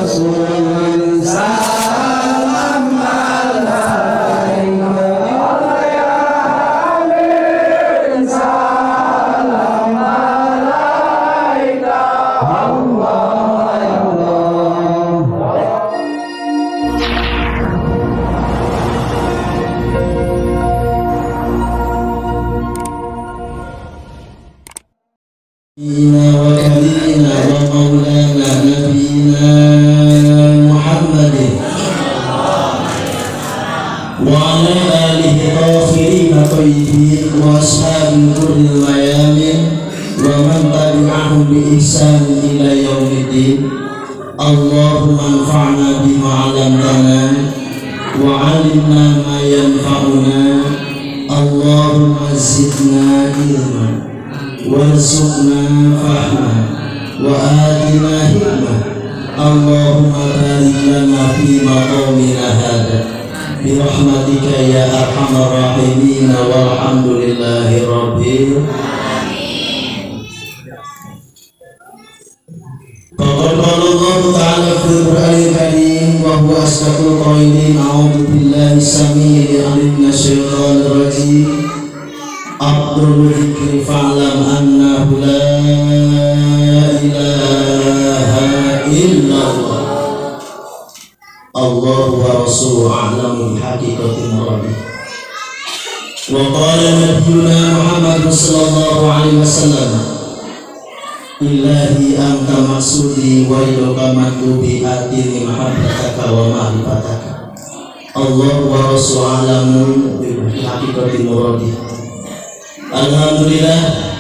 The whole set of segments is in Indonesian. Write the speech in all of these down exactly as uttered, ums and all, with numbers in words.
Alhamdulillah,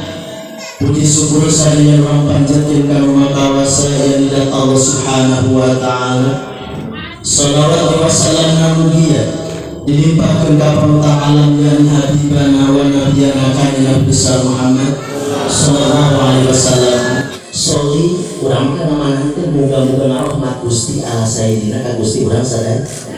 puji syukur saya orang panjatkan karena kawasa yang tidak Allah Subhanahu wa Ta'ala. Salawat wa salam namudia dilimpahkan kepada alam yang habibana wa nabiyana kanjeng besar Muhammad sallallahu alaihi wasallam. Soli urang kana mananteun muga-muga rahmat Gusti ala sayyidina ka Gusti urang sadaya.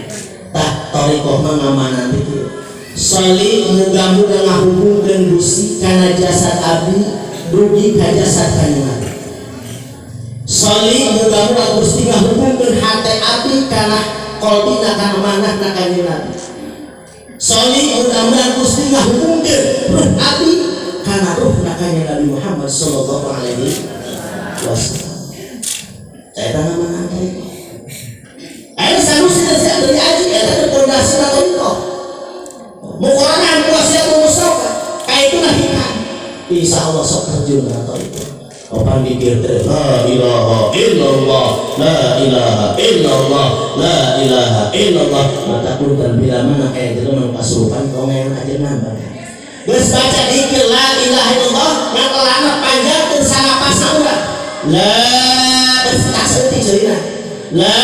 Tah thariqah mah ngamanan teh. Soli muga-muga ngahubungkeun Gusti kana jasad abdi dugi ka jasad kanjeng Nabi. Soli muga-muga Gusti ngahubungkeun hate abdi kana qalbina kana manahna kanjeng Nabi. Soli muga-muga Gusti ngahubungkeun ruh abdi kana ruhna kanjeng Nabi Muhammad sallallahu alaihi wasallam. Eta nama nanti. Ayo sanusi saya dari aji eta pondasi atau itu. Mukoran kuasa musuh kayak itu nahikan. Insya Allah sok terjun atau itu. Opan mikir teh la ilaha illallah, la ilaha illallah, la ilaha illallah. Mata pun bila mana kayak itu mengkasurupan kau yang aja nambah. Geus baca zikir la ilaha illallah yang kelana panjang teu sanapas urang. La tak seperti cerita. La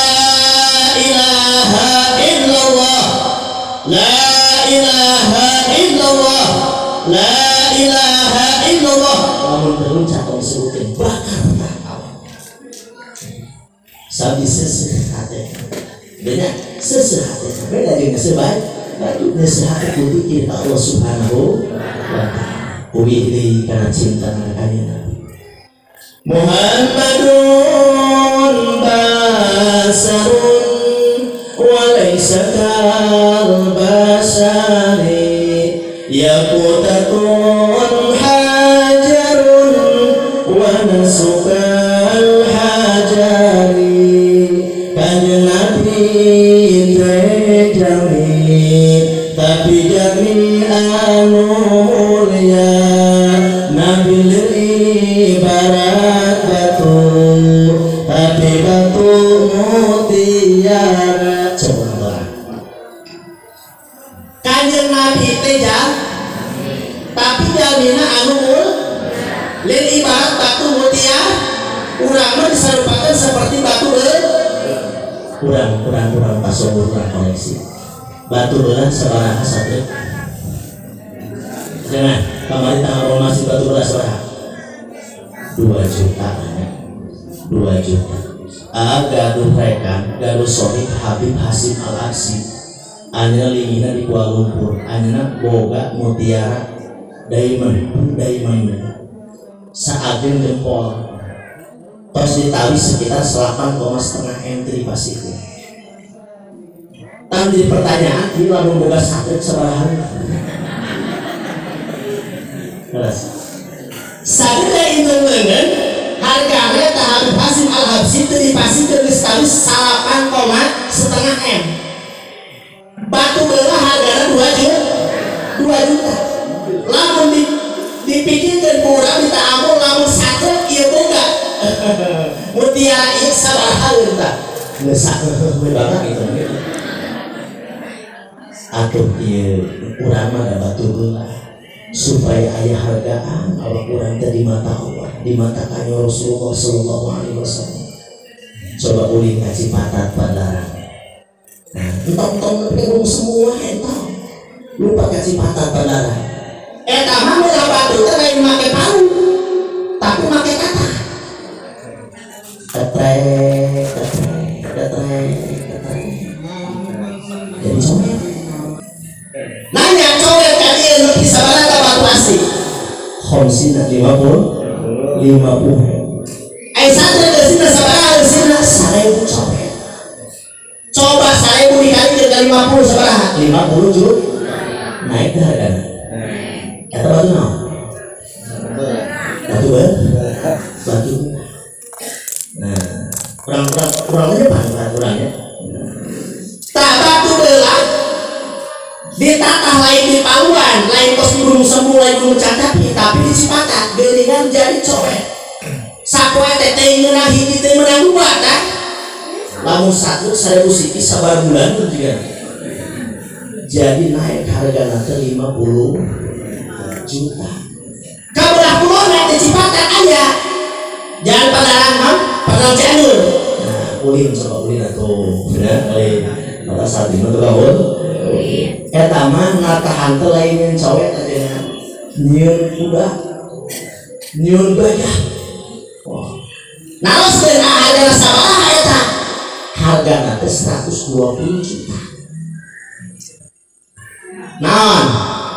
ilaha illallah, la ilaha illallah, la ilaha illallah. Namun berucap kau sebutin bakar tak sabi seseh hati dengan seseh hati beda dengan sebaik batu nasihat kupikir Allah Subhanahu wa ta'ala kuwili karena cinta makanya Muhammadun basarun wa laysa kal basari yaqutatun hajarun wa nasukal hajari kanjeng Nabi jami tapi jami anu mulia Nabi ibarat batu tapi batu mutiara. Coba kanjeng Nabi tejam tapi jamina anu lin ibarat batu mutiara. Urang mah disarupakeun seperti batu euy. Kurang kurang kurang pasung kurang koleksi. Batu belah sabaraha sateuh. Jangan kemarin tanggal masih batu belah sabaraha? dua juta dua juta. Ah gaduh rekan, gaduh sohib Habib Hasim Al-Aksi. Anjeunna lingina di Kuala Lumpur, anjeunna boga mutiara diamond, diamond. Saageun jempol. tos ditawis sekitar delapan koma lima M tripasiku. Tan jadi pertanyaan di lamun boga sakit sabaraha. Terus sakit itu leungeun harganya tahap Hasim Al-Habsyi tripasikeun geus tawis delapan koma lima M. Batu belah harganya dua juta. dua juta. Lamun di dipikirkeun kurang kita amul lamun sakit ieu boga. Mutiara ieu sabaraha eueuh geus sakeuh we banget gitu. Atuh ieu urang mah da batu belah supaya aya hargaan Allah urang teh di mata Allah, di mata kanjeng Rasulullah sallallahu alaihi wasallam. Coba ulin ngaji patat Padalarang. Nah, entong-entong pengung semua entong. Lupa kasih patat Padalarang. Eta mah meulah batu teh lain make palu, tapi make kata. Ketrek, ketrek, ketrek, ketrek. Jadi coret. Nanya coret ka ieu nu bisa sabaraha batu asli? Khamsina lima puluh lima puluh. Ai sateuh geusina sabaraha geusina seribu coret. Coba seribu dikali dengan lima puluh sabaraha? lima puluh juta. Naik ke hargana. Eta batu naon? Batu belah. Batu belah. Nah, kurang-kurang kurangnya apa kurangnya? Tak batu belah ditatah lain di paluan, lain kos di gunung semu, lain gunung Candapi, tapi di Cipatat geuningan jadi coret. Sapoe teh teh meunang hiji teh meunang dua tah. Lamun satu seribu siki sabar bulan juga. Jadi naik hargana teh lima puluh juta. Kabelah kulona di Cipatat aya. Jangan Padalarang mah, Padalarang Cianjur. Nah, ulin coba ulin atuh, bener ulin. Pada saat ini tuh kawan. Eta mah natahan teh lain yang cowek aja. Nyieun kuda, nyieun gajah. Naos teh hargana sabaraha eta? Hargana teh seratus dua puluh juta. Naon?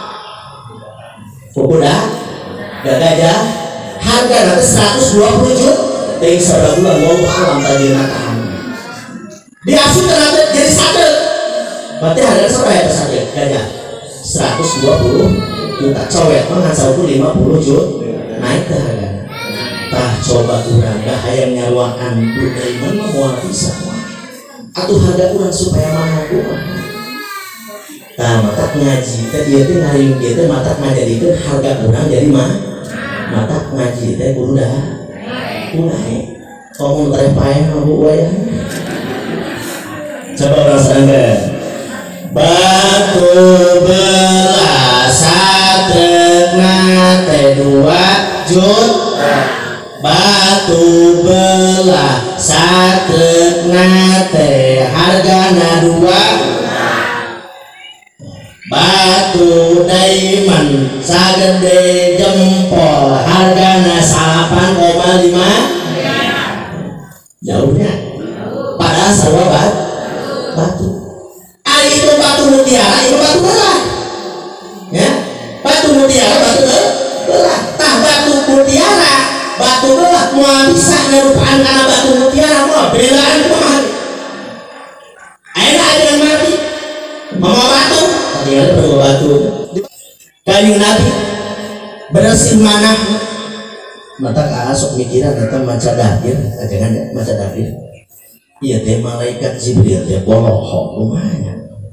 Kuda, gajah, hargana teh seratus dua puluh juta. Teh sabaraha mau alam tadi natahan. Diasuh ternyata jadi satu. Berarti harganya berapa ya satu gajah? seratus dua puluh juta. Cowek mah ngasauku lima puluh juta. Naik ke harganya. Tah coba urang gak hayang nyaruakan budaya mana moal bisa. Atuh harga urang supaya mahal kumaha. Tah matak ngaji teh ieu teh ngariung ieu teh matak ngajadikeun harga urang jadi mah. Matak ngaji teh kudu da. Kudu naik. Ngomong terepae bu wayah. Coba rasakan. Batu belah satreuna teh dua juta. Batu belah satreuna teh hargana dua. Batu diamond sagede jempol hargana salapan koma lima. Jauhnya. Padahal sarua bat batu. Ari itu batu mutiara, itu batu belah. Ya, batu mutiara, batu belah. Tah batu mutiara, batu belah moal bisa ngarupaan kana batu mutiara moal belaan kumaha. Ayeuna ajeun mati. Mama batu, tadi ada perlu batu. Kayu Nabi bersih manah. Mata ka sok mikiran eta maca dahir, ajangan maca dahir. Iya teh malaikat Jibril teh bolohong rumahnya.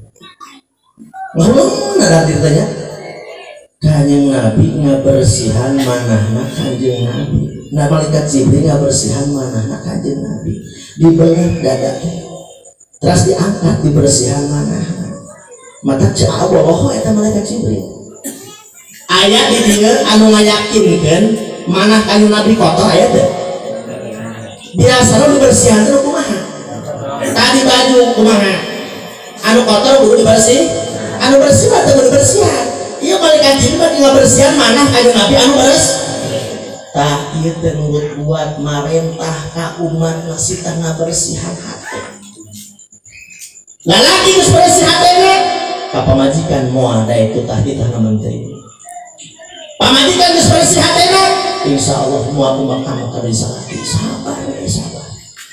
Ngomong ada ceritanya. Kanjeng Nabi ngabersihan manahna Kanjeng Nabi. Nah malaikat Jibril ngabersihan manahna Kanjeng Nabi. Dibelah dada. Terus diangkat dibersihan manahna. Mata cah bolohong eta malaikat Jibril. Ayat di dieu anu ngayakinkeun manah Kanjeng Nabi kotor aya teh. Biasana dibersihan teh kumaha? Tadi baju kumaha? Anu kotor kudu dibersih, anu bersih mah teu bersihan. Ieu malaikat Jibril mah ngabersihan manah Kanjeng Nabi anu beres. Tah ieu teh nurut buat marentah ka umat masih teh ngabersihan hate. Lalaki geus bersih hatena, ka pamajikan moal da itu tah di tanah menteri. Pamajikan geus bersih hatena, insyaallah moal kumaha ka bisa sabar. sabar.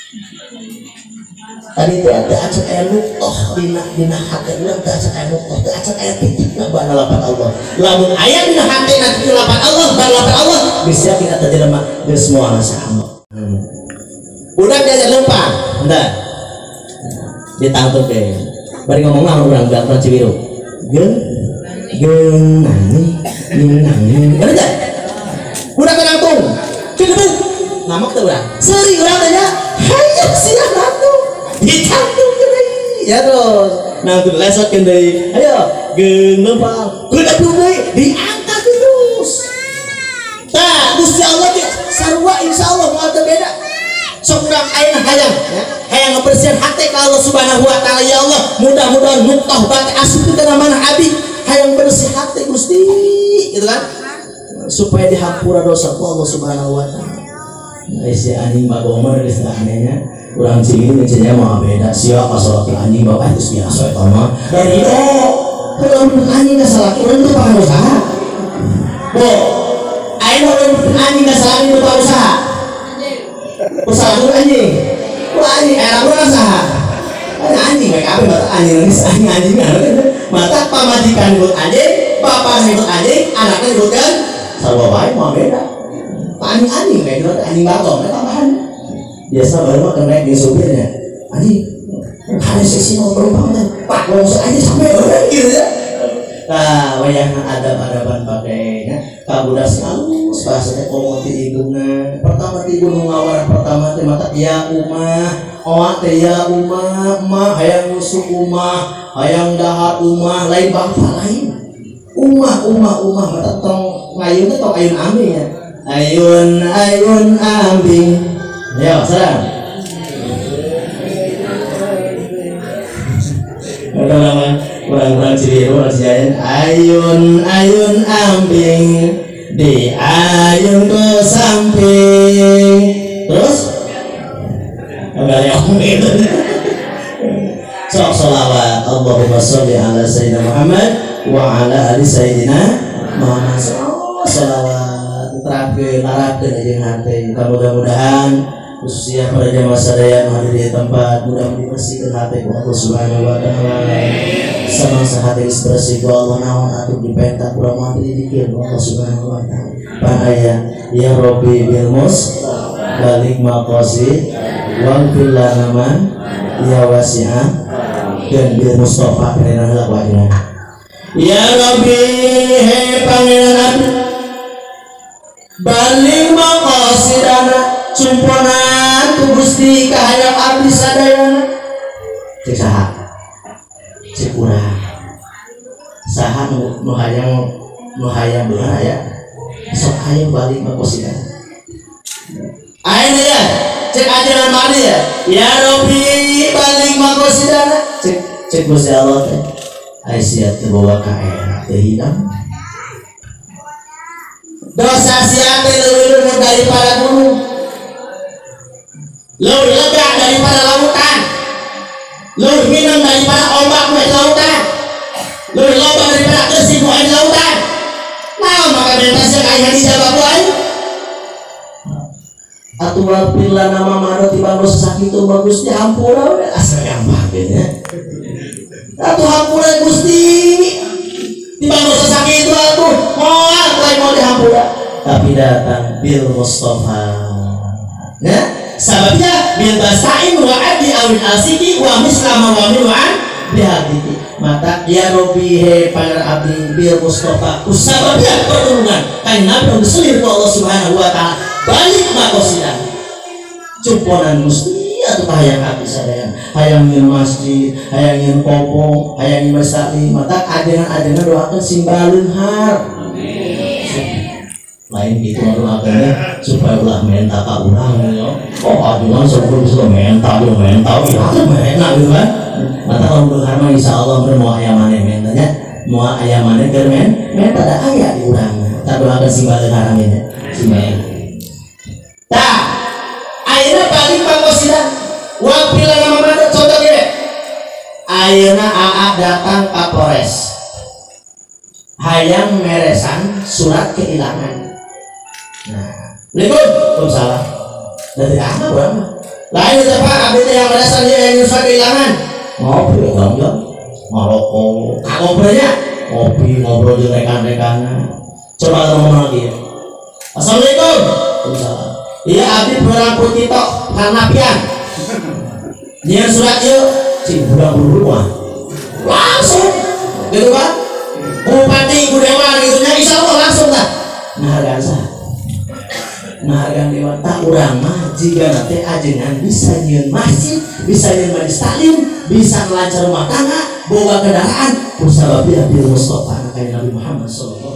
Tadi teh ada acan aya nuqtoh dina dina hate urang teh acan aya nuqtoh teh acan aya titikna bana lapan Allah. Lamun aya dina hatena titik lapan Allah, bana lapan Allah bisa kita teh jelema geus moal saha. Udah diajar lempang, entah. Ditangtup deh. Bari ngomong lah urang gak Cibiru. Geun geun nanging nanging. Bener enggak? Udah kenangtung. Cibiru. Ngamak teh urang. Seuri urang teh nya. Hayang sia nangtung. Ditangtung deui. Ya terus. Nangtung lesotkeun deui. Ayo, geun lempang. Kudu deui diangkat terus. Tah, Gusti Allah ge sarua insyaallah moal teu beda. Seorang ayeuna hayang ya, hayang ngebersihan hati ka Allah Subhanahu wa taala. Ya Allah, mudah-mudahan nuqtah bati asup teh mana abi hayang bersih hati Gusti gitu kan, supaya dihampura dosa ku Allah Subhanahu wa taala. Geus anjing bagomor geus anehnya urang Cibiru cenanya mah beda sia ka salat anjing bawa geus biasa eta mah dari itu kalau anjing ka salat urang teh pakai usaha bo ayeuna anjing ka salat itu pakai usaha usaha dulu anjing, wah anjing, era urang saha? Anjing, kayak apa mata anjing nangis anjing anjing mata pamajikan ikut anjing, bapak ikut anjing, anaknya ikutkan, sarua wae mah beda. Anjing anjing kayak gitu anjing bagong, mereka tambahan. Biasa baru mah kena di supirnya, anjing, ada seksi mau penumpang teh, pak langsung aja sampai orang gitu ya. Nah, wayahna adab-adaban pakainya kabudak halus bahasanya komo ti ibuna pertama ti ibu ngawarah pertama teh mata ya umah oa teh ya umah mah hayang nusuk umah hayang dahar umah lain bangsa lain umah umah umah mata tong ngayun teh tong ayun ambing ya ayun ayun ambing ya sareng pertama kurang-kurang Cibiru nasihatin ayun ayun ambing di ayun ke samping terus enggak ada yang itu sok sholawat Allahumma sholli ala sayyidina Muhammad wa ala ali sayyidina Muhammad sholawat terakhir larapkeun jeung hati mudah-mudahan khususnya pada jamaah sadaya hadir di tempat mudah dibersihkan hati Allah Subhanahu wa taala. Semasa hati bersih ku Allah naon atuh dipentak kurang mah didikir Allah Subhanahu wa taala. Panaya ya Rabbi bil mus balik maqasid wa fil lanaman ya wasi'ah dan bil Mustafa kana heula wajah. Ya Rabbi he pangeran balik maqasidana cumponan ku Gusti kahayang abdi sadayana cek saha cek urang saha nu nu hayang nu hayang beunang aya sok hayang balik makosina ayeuna ya cek ajaran mari ya ya Rabbi balik makosina cek cek Gusti Allah teh aya sia teu bawa ka era teu hidang dosa sia teh leuwih lumut daripada gunung lebih lega daripada lautan, lebih minang daripada ombak di lautan, lebih loba daripada kesih di lautan. Nah, maka bebasnya kayak di siapa boy? Aturan bila nama mana tiba dosa sakit itu bagus dihampura udah asal yang bagiannya. Atuh hampura Gusti, tiba dosa sakit itu aku mau apa mau dihampura? Tapi datang bil Mustafa, ya. Sababnya bil basain wa adi awin asiki wa mislama wa min wa bihadiki mata ya Rabbi he pangeran abdi bil Mustafa usababnya pertolongan kan Nabi berselir ku Allah Subhanahu wa taala balik makosidan cumponan Gusti atuh hayang abdi sadayana hayang nyeun masjid hayang nyeun popong hayang nyeun masjid mata ajengan-ajengan doakeun sing baleunghar lain gitu doakeunnya supaya ulah menta ka urang ya oh aduan sebelum bisa menta dia menta ya menta gitu kan mata kalau beunghar mah insyaallah bener mau aya maneh mentanya mau aya maneh keur men menta da aya di urang ta doakeun sing baleunghar amin sing baleunghar tah ayeuna balik pangosidan wa pila nama mana contoh ge ayeuna aa datang ka Polres hayang meresan surat kehilangan. Nah, Assalamualaikum, salah. dari apa berapa lain itu pak abdi yang merasa dia yang nyusah kehilangan ngopi dong dong ngerokok ngobrolnya ngopi ngobrol dengan rekan-rekannya coba ngomong lagi ya. Assalamualaikum. Iya abdi berang putih tok hanapian dia surat yuk cing budak buru mah langsung gitu kan bupati budewan gitu nya insya Allah langsung tak menghargaan sah menghargaan dewan tak urang mah jika nanti ajengan bisa nyeun masjid bisa nyeun majelis taklim bisa melancar rumah tangga boga kendaraan kusabab Nabi Mustafa anak Nabi Muhammad sallallahu